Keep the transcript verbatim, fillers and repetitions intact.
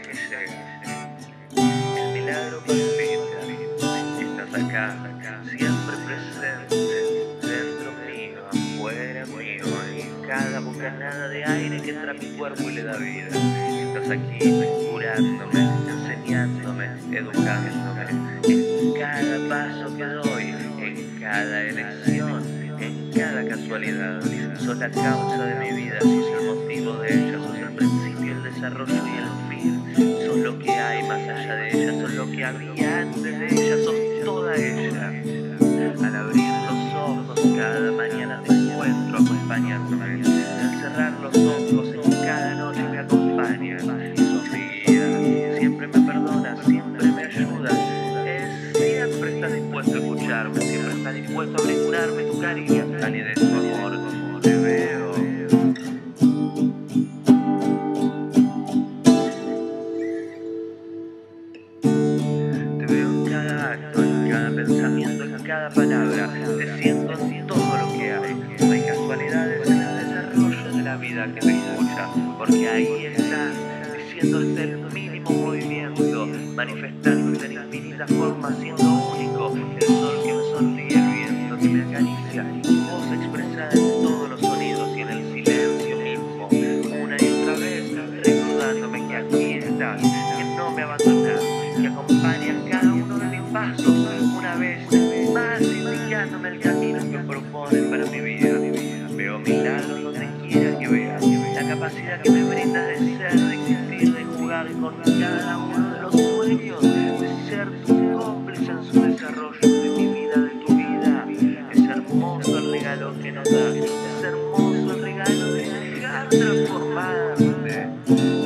que llega. El milagro palpita, estás acá, siempre presente, dentro mío, afuera mío, en cada bocanada de aire que entra a mi cuerpo y le da vida. Estás aquí, curándome, enseñándome, educándome, en cada paso que doy, en cada elección, en cada casualidad. Sos la causa de mi vida, sos el motivo de ella, sos el principio, el desarrollo y el fin. Sos lo que hay más allá de ella, sos lo que había antes de ella, sos toda ella. Al abrir los ojos cada mañana te encuentro acompañándome. Al cerrar los ojos en cada noche me acompañas. Sos mi guía, siempre me perdonas, siempre me ayudas. Es, siempre estás dispuesto a escucharme, siempre estás dispuesto a brindarme tu cariño, tu calidez, tu amor. Te veo. Te veo en cada acto, en cada pensamiento, en cada palabra. Te siento en todo lo que hay. No hay casualidades en el desarrollo de la vida que me escucha, porque ahí estás, diciendo hasta el mínimo movimiento, manifestándose en infinitas formas, siendo único. El sol que me sonríe, el viento que me acaricia, tu voz expresada en todos los sonidos y en el silencio mismo. Una y otra vez, recordándome que aquí estás, que no me abandonas, que acompañas cada uno de mis pasos, una vez más indicándome el camino que propones para mi vida. Veo milagros donde quiera que veas, la capacidad que me brindas de ser, de existir, de jugar con cada uno de los sueños, de ser tu cómplice en su desarrollo, de mi vida, de tu vida. Es hermoso el regalo que nos das, es hermoso el regalo de dejar transformarte.